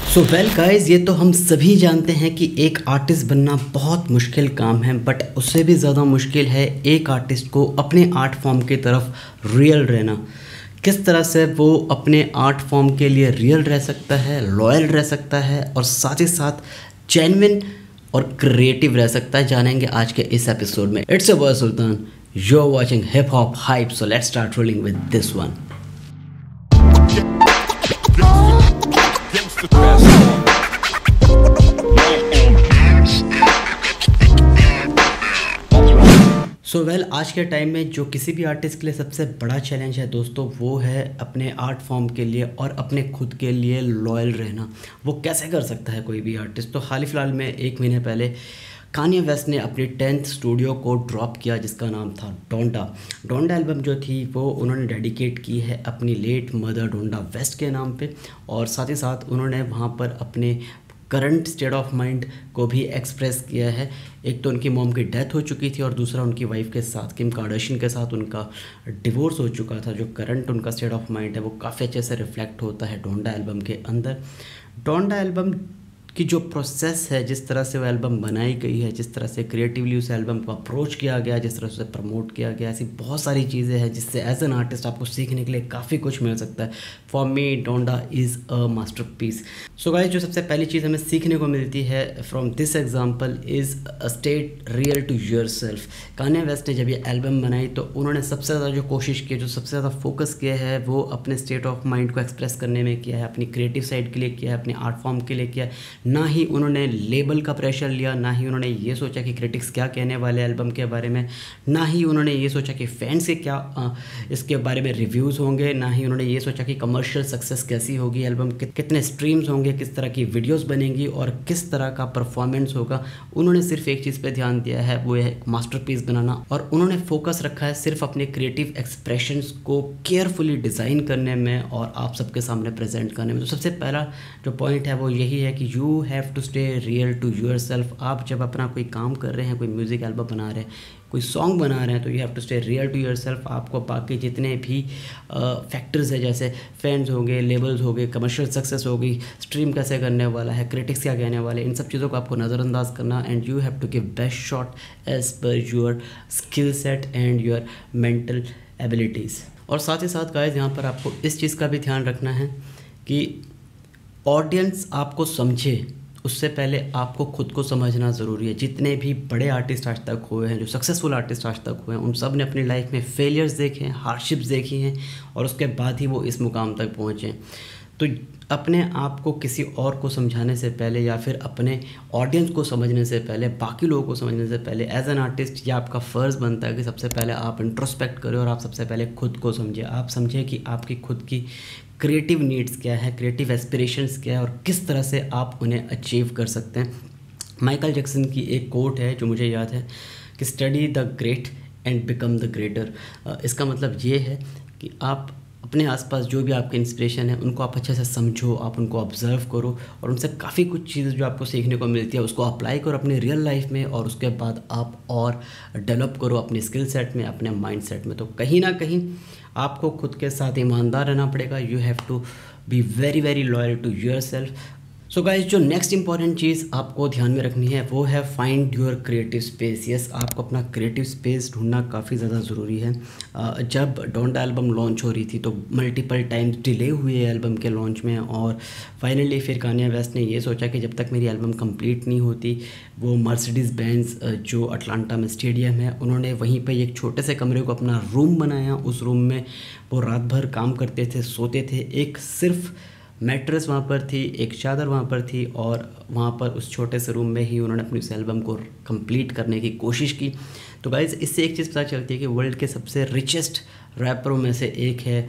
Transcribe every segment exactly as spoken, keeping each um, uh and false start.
So well guys, ये तो हम सभी जानते हैं कि एक आर्टिस्ट बनना बहुत मुश्किल काम है, बट उससे भी ज़्यादा मुश्किल है एक आर्टिस्ट को अपने आर्ट फॉर्म की तरफ रियल रहना। किस तरह से वो अपने आर्ट फॉर्म के लिए रियल रह सकता है, लॉयल रह सकता है और साथ ही साथ जेन्युइन और क्रिएटिव रह सकता है, जानेंगे आज के इस एपिसोड में। It's a boy Sultan, you are watching hip hop hype, so let's start rolling with this one. So so well well, आज के टाइम में जो किसी भी आर्टिस्ट के लिए सबसे बड़ा चैलेंज है दोस्तों, वो है अपने आर्ट फॉर्म के लिए और अपने खुद के लिए लॉयल रहना। वो कैसे कर सकता है कोई भी आर्टिस्ट? तो हाल ही फिलहाल में एक महीने पहले कान्ये वेस्ट ने अपनी टेंथ स्टूडियो को ड्रॉप किया, जिसका नाम था डोंडा। डोंडा एल्बम जो थी वो उन्होंने डेडिकेट की है अपनी लेट मदर डोंडा वेस्ट के नाम पे, और साथ ही साथ उन्होंने वहाँ पर अपने करंट स्टेट ऑफ माइंड को भी एक्सप्रेस किया है। एक तो उनकी मॉम की डेथ हो चुकी थी और दूसरा उनकी वाइफ के साथ, किम कार्दाशियन के साथ उनका डिवोर्स हो चुका था। जो करंट उनका स्टेट ऑफ माइंड है वो काफ़ी अच्छे से रिफ्लेक्ट होता है डोंडा एल्बम के अंदर। डोंडा एल्बम की जो प्रोसेस है, जिस तरह से वो एल्बम बनाई गई है, जिस तरह से क्रिएटिवली उस एल्बम को अप्रोच किया गया, जिस तरह से प्रमोट किया गया, ऐसी बहुत सारी चीज़ें हैं जिससे एज एन आर्टिस्ट आपको सीखने के लिए काफ़ी कुछ मिल सकता है। For me Donda is a masterpiece. So guys, जो सबसे पहली चीज़ हमें सीखने को मिलती है from this example is a stay real to yourself. Kanye West ने जब ये एल्बम बनाई तो उन्होंने सबसे ज़्यादा जो कोशिश की, जो सबसे ज़्यादा फोकस किया है, वो अपने स्टेट ऑफ माइंड को एक्सप्रेस करने में किया है, अपनी क्रिएटिव साइड के लिए किया है, अपने आर्ट फॉर्म के लिए किया है। ना ही उन्होंने लेबल का प्रेशर लिया, ना ही उन्होंने ये सोचा कि क्रिटिक्स क्या कहने वाले एल्बम के बारे में, ना ही उन्होंने ये सोचा कि फैंस के क्या आ, इसके बारे में रिव्यूज़ होंगे, ना ही उन्होंने ये सोचा कि कमर्शियल सक्सेस कैसी होगी, एल्बम कि, कितने स्ट्रीम्स होंगे, किस तरह की वीडियोस बनेंगी और किस तरह का परफॉर्मेंस होगा। उन्होंने सिर्फ एक चीज़ पे ध्यान दिया है, वो है मास्टरपीस बनाना, और उन्होंने फोकस रखा है सिर्फ अपने क्रिएटिव एक्सप्रेशंस को केयरफुली डिज़ाइन करने में और आप सबके सामने प्रेजेंट करने में। तो सबसे पहला जो पॉइंट है वो यही है कि you have to stay real to yourself. आप जब अपना कोई काम कर रहे हैं, कोई म्यूज़िक एल्बम बना रहे हैं, कोई सॉन्ग बना रहे हैं, तो you have to stay real to yourself. आपको बाकी जितने भी फैक्टर्स है, जैसे फैंस हो गए, लेबल्स हो गए, कमर्शियल सक्सेस हो गई, स्ट्रीम कैसे करने वाला है, क्रिटिक्स क्या कहने वाले, इन सब चीज़ों को आपको नज़रअंदाज करना। And you have to give best shot as per your skill set and your mental abilities. और साथ ही साथ गाइस, यहाँ पर आपको इस चीज़ का भी ध्यान रखना है कि ऑडियंस आपको समझे, उससे पहले आपको खुद को समझना ज़रूरी है। जितने भी बड़े आर्टिस्ट आज तक हुए हैं, जो सक्सेसफुल आर्टिस्ट आज तक हुए हैं, उन सब ने अपनी लाइफ में फेलियर्स देखे हैं, हार्डशिप्स देखी हैं, और उसके बाद ही वो इस मुकाम तक पहुँचे हैं। तो अपने आप को किसी और को समझाने से पहले या फिर अपने ऑडियंस को समझने से पहले, बाकी लोगों को समझने से पहले, एज एन आर्टिस्ट ये आपका फ़र्ज़ बनता है कि सबसे पहले आप इंट्रोस्पेक्ट करें और आप सबसे पहले खुद को समझें। आप समझें कि आपकी खुद की क्रिएटिव नीड्स क्या है, क्रिएटिव एस्पिरेशंस क्या है और किस तरह से आप उन्हें अचीव कर सकते हैं। माइकल जैक्सन की एक कोट है जो मुझे याद है कि study the great and become the greater. इसका मतलब ये है कि आप अपने आसपास जो भी आपके इंस्पिरेशन है उनको आप अच्छे से समझो, आप उनको ऑब्ज़र्व करो और उनसे काफ़ी कुछ चीज़ें जो आपको सीखने को मिलती है उसको अप्लाई करो अपने रियल लाइफ में, और उसके बाद आप और डेवलप करो अपने स्किल सेट में, अपने माइंड सेट में। तो कहीं ना कहीं आपको खुद के साथ ईमानदार रहना पड़ेगा। You have to be very very loyal to yourself. So guys, जो नेक्स्ट इंपॉर्टेंट चीज़ आपको ध्यान में रखनी है वो है find your creative space. Yes, आपको अपना क्रिएटिव स्पेस ढूंढना काफ़ी ज़्यादा ज़रूरी है। जब डोंडा एल्बम लॉन्च हो रही थी तो मल्टीपल टाइम्स डिले हुए एल्बम के लॉन्च में, और फाइनली फिर कान्ये वेस्ट ने ये सोचा कि जब तक मेरी एल्बम कंप्लीट नहीं होती, वो मर्सिडीज़ बेंज जो अटलांटा में स्टेडियम है, उन्होंने वहीं पर एक छोटे से कमरे को अपना रूम बनाया। उस रूम में वो रात भर काम करते थे, सोते थे। एक सिर्फ मैट्रेस वहाँ पर थी, एक चादर वहाँ पर थी, और वहाँ पर उस छोटे से रूम में ही उन्होंने अपनी उस एल्बम को कंप्लीट करने की कोशिश की। तो गाइज़, इससे एक चीज़ पता चलती है कि वर्ल्ड के सबसे रिचेस्ट रैपरों में से एक है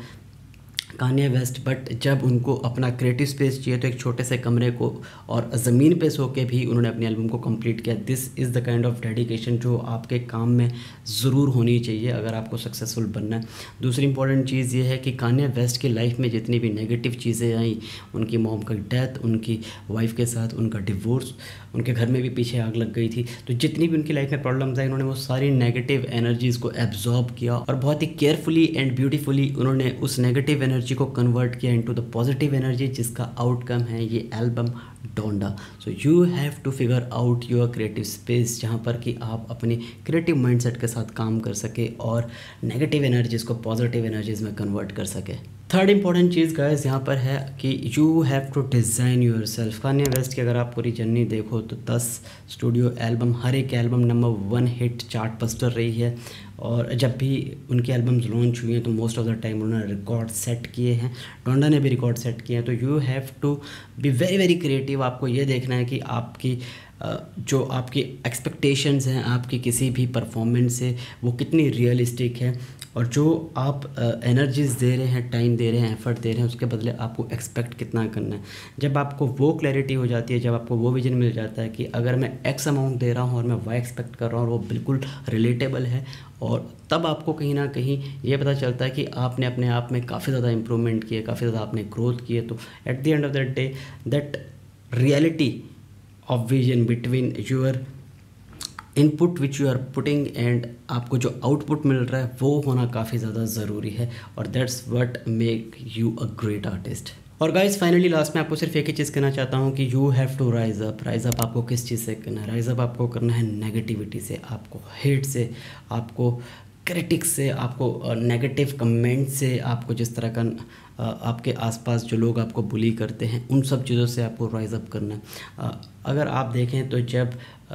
कान्ये वेस्ट, बट जब उनको अपना क्रिएटिव स्पेस चाहिए तो एक छोटे से कमरे को और ज़मीन पे सो के भी उन्होंने अपनी एल्बम को कंप्लीट किया। This is the kind of dedication जो आपके काम में ज़रूर होनी चाहिए अगर आपको सक्सेसफुल बनना है। दूसरी इंपॉर्टेंट चीज़ ये है कि कान्ये वेस्ट की लाइफ में जितनी भी नेगेटिव चीज़ें आई, उनकी मॉम की डेथ, उनकी वाइफ के साथ उनका डिवोर्स, उनके घर में भी पीछे आग लग गई थी, तो जितनी भी उनकी लाइफ में प्रॉब्लम्स आई, उन्होंने वो सारी नेगेटिव एनर्जीज़ को एब्जॉर्ब किया और बहुत ही केयरफुली एंड ब्यूटीफुली उन्होंने उस नेगेटिव एनर्जी एनर्जी को कन्वर्ट किया इनटू द पॉजिटिव एनर्जी, जिसका आउटकम है ये album Donda. So you have to figure out your creative space, जहाँ पर कि आप अपनी क्रिएटिव माइंडसेट के साथ काम कर सके और नेगेटिव एनर्जीज़ को पॉजिटिव एनर्जीज़ में कन्वर्ट कर सके। थर्ड इंपॉर्टेंट चीज़ गाइस यहाँ पर है कि you have to design yourself. Kanye West की अगर आप पूरी जर्नी देखो तो दस स्टूडियो एल्बम, हर एक album number one hit chart buster रही है, और जब भी उनकी एल्बम्स लॉन्च हुई हैं तो मोस्ट ऑफ द टाइम उन्होंने रिकॉर्ड सेट किए हैं। डोंडा ने भी रिकॉर्ड सेट किए हैं। तो you have to be very very creative. आपको ये देखना है कि आपकी जो आपकी एक्सपेक्टेशंस हैं आपकी किसी भी परफॉर्मेंस से वो कितनी रियलिस्टिक है, और जो आप एनर्जीज़ दे रहे हैं, टाइम दे रहे हैं, एफर्ट दे रहे हैं, उसके बदले आपको एक्सपेक्ट कितना करना है। जब आपको वो क्लैरिटी हो जाती है, जब आपको वो विजन मिल जाता है कि अगर मैं एक्स अमाउंट दे रहा हूँ और मैं वाई एक्सपेक्ट कर रहा हूँ और वो बिल्कुल रिलेटेबल है, और तब आपको कहीं ना कहीं ये पता चलता है कि आपने अपने आप में काफ़ी ज़्यादा इंप्रूवमेंट किया, काफ़ी ज़्यादा आपने ग्रोथ की है। तो at the end of the day that reality of vision between your input which you are putting and आपको जो आउटपुट मिल रहा है वो होना काफ़ी ज़्यादा ज़रूरी है, और that's what make you a great artist. और गाइस फाइनली लास्ट में आपको सिर्फ एक ही चीज़ कहना चाहता हूँ कि you have to rise up. Rise up आपको किस चीज़ से करना है? राइज अप आपको करना है नेगेटिविटी से, आपको हेट से, आपको क्रिटिक्स से, आपको नेगेटिव कमेंट से, आपको जिस तरह का आपके आसपास जो लोग आपको बुली करते हैं उन सब चीज़ों से आपको राइज अप करना है। अगर आप देखें तो जब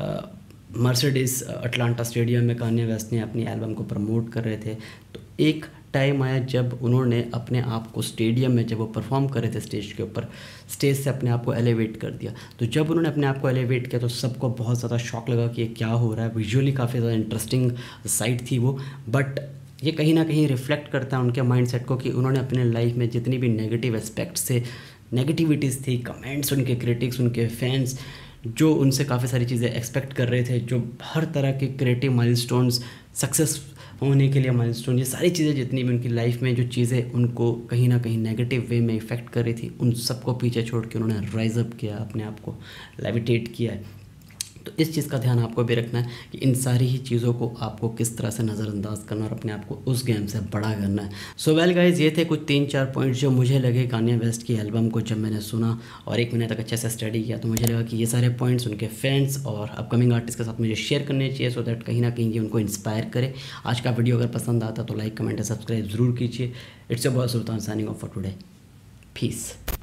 मर्सिडीज़ अटलांटा स्टेडियम में कान्ये वेस्ट ने अपनी एल्बम को प्रमोट कर रहे थे, तो एक टाइम आया जब उन्होंने अपने आप को स्टेडियम में, जब वो परफॉर्म कर रहे थे स्टेज के ऊपर, स्टेज से अपने आप को एलिवेट कर दिया। तो जब उन्होंने अपने आप को एलिवेट किया तो सबको बहुत ज़्यादा शॉक लगा कि ये क्या हो रहा है। विजुअली काफ़ी ज़्यादा इंटरेस्टिंग साइट थी वो, बट ये कहीं ना कहीं रिफ्लेक्ट करता है उनके माइंडसेट को कि उन्होंने अपने लाइफ में जितनी भी नेगेटिव एस्पेक्ट्स से नेगेटिविटीज़ थी, कमेंट्स, उनके क्रिटिक्स, उनके फैंस जो उनसे काफ़ी सारी चीज़ें एक्सपेक्ट कर रहे थे, जो हर तरह के क्रिएटिव माइलस्टोन्स, सक्सेस होने के लिए माइलस्टोन, ये सारी चीज़ें जितनी भी उनकी लाइफ में जो चीज़ें उनको कहीं ना कहीं नेगेटिव वे में इफ़ेक्ट कर रही थी, उन सबको पीछे छोड़ के उन्होंने राइज अप किया, अपने आप को लेविटेट किया है। तो इस चीज़ का ध्यान आपको भी रखना है कि इन सारी ही चीज़ों को आपको किस तरह से नज़रअंदाज करना और अपने आप को उस गेम से बड़ा करना है। सो वेल गाइज, ये थे कुछ तीन चार पॉइंट्स जो मुझे लगे कान्ये वेस्ट की एल्बम को जब मैंने सुना और एक महीने तक अच्छे से स्टडी किया, तो मुझे लगा कि ये सारे पॉइंट्स उनके फैंस और अपकमिंग आर्टिस्ट के साथ मुझे शेयर करने चाहिए, सो दैट कहीं ना कहीं ये उनको इंस्पायर करे। आज का वीडियो अगर पसंद आता तो लाइक, कमेंट और सब्सक्राइब ज़रूर कीजिए। It's your boy Sultan signing off for today. Piece.